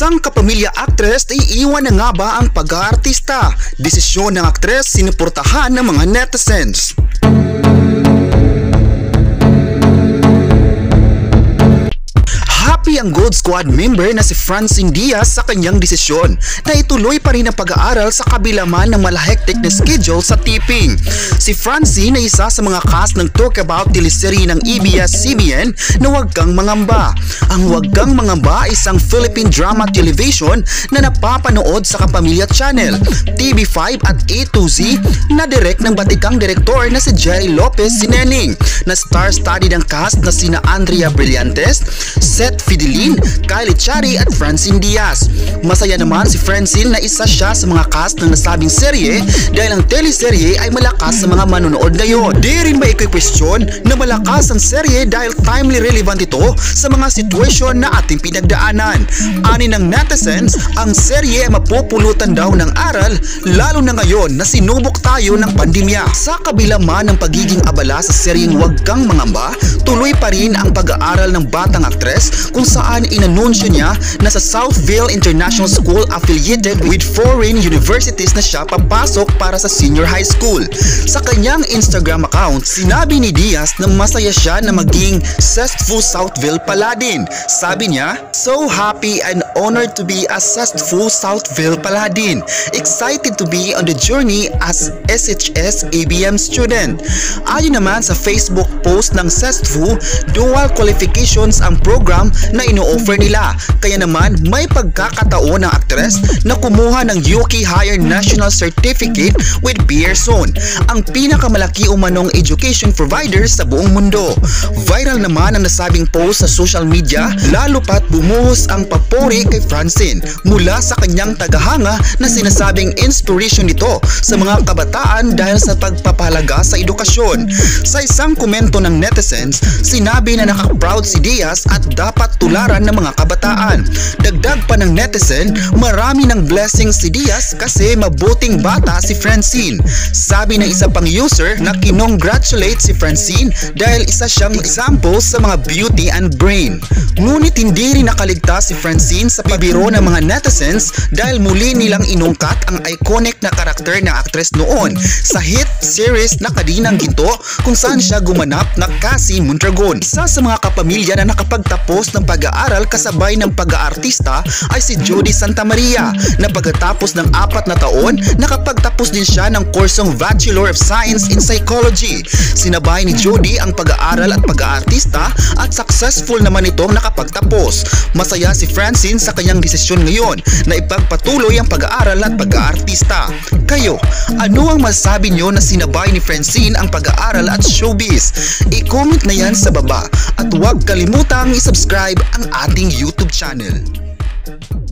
Isang kapamilya actress ay iiwan na nga ba ang pag-aartista? Desisyon ng actress sinuportahan ng mga netizens. Happy ang Gold Squad member na si Francine Diaz sa kanyang desisyon na ituloy pa rin ang pag-aaral sa kabila man ng malahektik na schedule sa taping. Si Francine ay isa sa mga cast ng Talk About teleserye ng ABS-CBN na Huwag Kang Mangamba. Ang Huwag Kang Mangamba ay isang Philippine drama television na napapanood sa Kapamilya Channel, TV5 at A2Z na direct ng batikang direktor na si Jerry Lopez Sinening, na star-studded ang cast na sina Andrea Brillantes, Seth PIPILIIN, Kylie Chari at Francine Diaz. Masaya naman si Francine na isa siya sa mga cast ng nasabing serye dahil ang teleserye ay malakas sa mga manonood ngayon. Di rin ba ikukwestiyon na malakas ang serye dahil timely relevant ito sa mga sitwasyon na ating pinagdaanan. Ani ng netizens, ang serye ay mapupulutan daw ng aral lalo na ngayon na sinubok tayo ng pandemya. Sa kabila man ng pagiging abala sa seryeng Huwag Kang Mangamba, tuloy pa rin ang pag-aaral ng batang aktres kung saan inanunsyo niya na sa Southville International School affiliated with foreign universities na siya papasok para sa senior high school. Sa kanyang Instagram account, sinabi ni Diaz na masaya siya na maging Sestfu Southville Paladin. Sabi niya, "So happy and honored to be a Sestfu Southville Paladin. Excited to be on the journey as SHS ABM student." Ayon naman sa Facebook post ng Sestfu, dual qualifications ang program na ino-offer nila. Kaya naman may pagkakataon ng aktres na kumuha ng UK Higher National Certificate with Pearson, ang pinakamalaki umanong education provider sa buong mundo. Viral naman ang nasabing post sa social media, lalo pat bumuhos ang papuri kay Francine mula sa kanyang tagahanga na sinasabing inspiration nito sa mga kabataan dahil sa pagpapahalaga sa edukasyon. Sa isang komento ng netizens, sinabi na nakaproud si Diaz at dapat tularan ng mga kabataan. Dagdag pa ng netizen, marami ng blessings si Diaz kasi mabuting bata si Francine. Sabi ng isa pang user na kinongratulate si Francine dahil isa siyang example sa mga beauty and brain. Ngunit hindi rin nakaligtas si Francine sa pabiro ng mga netizens dahil muli nilang inungkat ang iconic na karakter ng aktres noon sa hit series na Kadinang Ginto kung saan siya gumanap na Cassie Mondragon. Isa sa mga kapamilya na nakapagtapos ng pag-aaral kasabay ng pag-aartista ay si Judy Santa Maria na pagkatapos ng 4 na taon nakapagtapos din siya ng kursong Bachelor of Science in Psychology. Sinabay ni Judy ang pag-aaral at pag-aartista at successful naman itong nakapagtapos. Masaya si Francine sa kanyang desisyon ngayon na ipagpatuloy ang pag-aaral at pag-aartista. Kayo, ano ang masabi nyo na sinabay ni Francine ang pag-aaral at showbiz? I-comment na yan sa baba at huwag kalimutang i-subscribe ang ating YouTube channel.